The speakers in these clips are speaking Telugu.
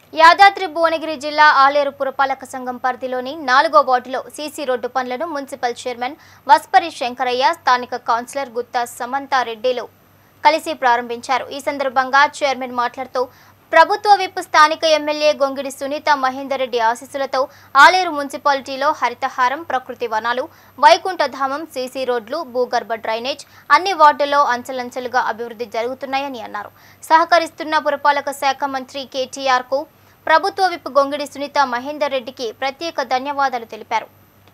యాదాద్రి భువనగిరి జిల్లా ఆలేరు పురపాలక సంఘం పరిధిలోని 4వ వార్డులో సీసీ రోడ్డు పనులను మున్సిపల్ చైర్మన్ వస్పరి శంకరయ్య, స్థానిక కౌన్సిలర్ గుత్తా సమంతారెడ్డిలు కలిసి ప్రారంభించారు. ఈ సందర్భంగా చైర్మన్ మాట్లాడుతూ ప్రభుత్వ విప్ స్థానిక ఎమ్మెల్యే గొంగిడి సునీత మహేందర్ రెడ్డి ఆశీస్సులతో ఆలేరు మున్సిపాలిటీలో హరితహారం, ప్రకృతి వనాలు, వైకుంఠధామం, సీసీ రోడ్లు, భూగర్భ డ్రైనేజ్ అన్ని వార్డుల్లో అంచెలంచెలుగా అభివృద్ధి జరుగుతున్నాయని అన్నారు. సహకరిస్తున్న పురపాలక శాఖ మంత్రి కేటీఆర్ కు ప్రభుత్వ విప్ గొంగిడి సునీత మహేందర్ రెడ్డికి ప్రత్యేక ధన్యవాదాలు తెలిపారు.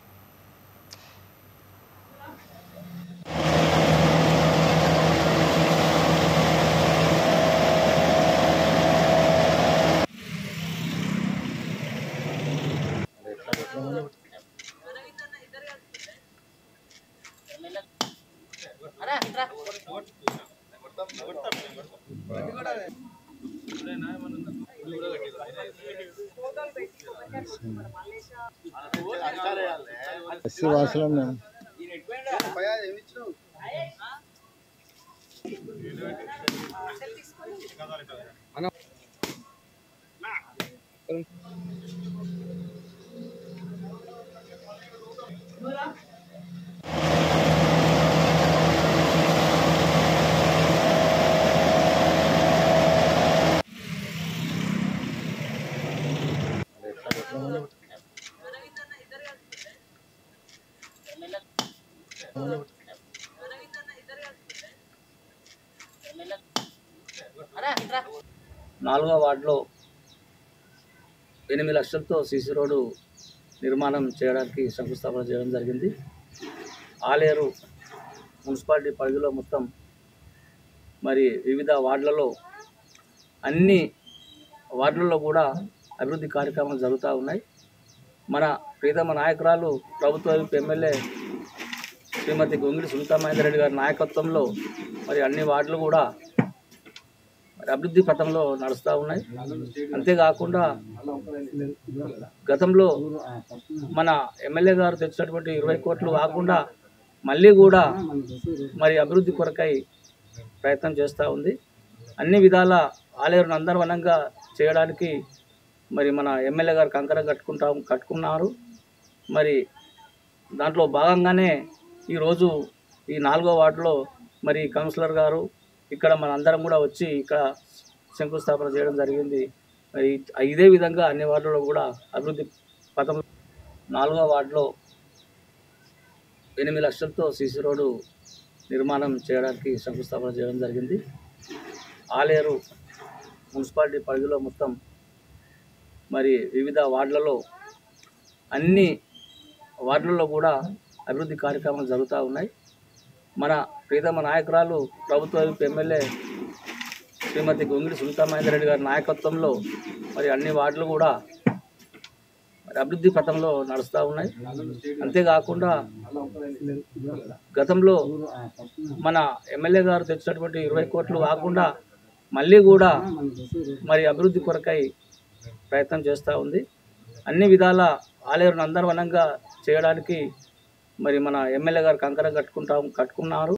నాలుగో వార్డులో 8 లక్షలతో సీసీ రోడ్డు నిర్మాణం చేయడానికి శంకుస్థాపన చేయడం జరిగింది. ఆలేరు మున్సిపాలిటీ పరిధిలో మొత్తం మరి వివిధ వార్డులలో అన్ని వార్డులలో కూడా అభివృద్ధి కార్యక్రమాలు జరుగుతూ ఉన్నాయి. మన ప్రీతమ నాయకురాలు ప్రభుత్వ ఎమ్మెల్యే శ్రీమతి గొంగిడి సునీత మహేందర్ రెడ్డి గారి నాయకత్వంలో మరి అన్ని వార్డులు కూడా అభివృద్ధి పథంలో నడుస్తూ ఉన్నాయి. అంతేకాకుండా గతంలో మన ఎమ్మెల్యే గారు తెచ్చినటువంటి 20 కోట్లు కాకుండా మళ్ళీ కూడా మరి అభివృద్ధి కొరకై ప్రయత్నం చేస్తూ ఉంది. అన్ని విధాల ఆలేరు నందనవనంగా చేయడానికి మరి మన ఎమ్మెల్యే గారు కంకరం కట్టుకున్నారు. మరి దాంట్లో భాగంగానే ఈరోజు ఈ 4వ వార్డులో మరి కౌన్సిలర్ గారు ఇక్కడ మన అందరం కూడా వచ్చి ఇక్కడ శంకుస్థాపన చేయడం జరిగింది. మరి ఇదే విధంగా అన్ని వార్డులలో కూడా అభివృద్ధి పథం 4వ వార్డులో 8 లక్షలతో సీసీ రోడ్డు నిర్మాణం చేయడానికి శంకుస్థాపన చేయడం జరిగింది. ఆలేరు మున్సిపాలిటీ పరిధిలో మొత్తం మరి వివిధ వార్డులలో అన్ని వార్డులలో కూడా అభివృద్ధి కార్యక్రమాలు జరుగుతూ ఉన్నాయి. మన ప్రీతమ నాయకురాలు ప్రభుత్వ ఎమ్మెల్యే శ్రీమతి గొంగిడి సునీత మహేందర్ రెడ్డి గారి నాయకత్వంలో మరి అన్ని వార్డులు కూడా మరి అభివృద్ధి పథంలో నడుస్తూ ఉన్నాయి. అంతేకాకుండా గతంలో మన ఎమ్మెల్యే గారు తెచ్చినటువంటి 20 కోట్లు కాకుండా మళ్ళీ కూడా మరి అభివృద్ధి కొరకై ప్రయత్నం చేస్తూ ఉంది. అన్ని విధాల ఆలేరు నందనవనంగా చేయడానికి మరి మన ఎమ్మెల్యే గారు కంకరం కట్టుకున్నారు.